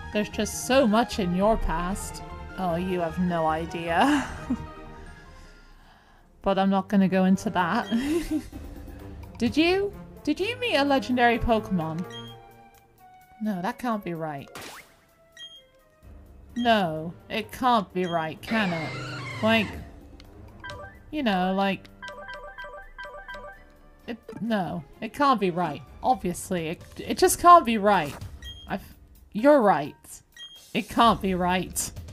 There's just so much in your past. Oh, you have no idea. But I'm not gonna go into that. Did you meet a legendary Pokemon? No, that can't be right. No, it can't be right, can it? Like, you know, like... No, it can't be right. Obviously, it just can't be right. You're right. It can't be right.